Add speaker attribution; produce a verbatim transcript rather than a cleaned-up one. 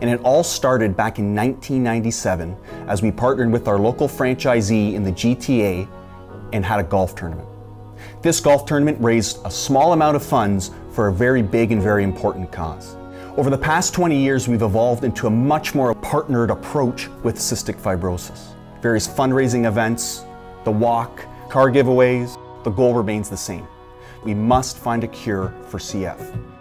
Speaker 1: And it all started back in nineteen ninety-seven as we partnered with our local franchisee in the G T A and had a golf tournament. This golf tournament raised a small amount of funds for a very big and very important cause. Over the past twenty years, we've evolved into a much more partnered approach with cystic fibrosis. Various fundraising events, the walk, car giveaways, the goal remains the same. We must find a cure for C F.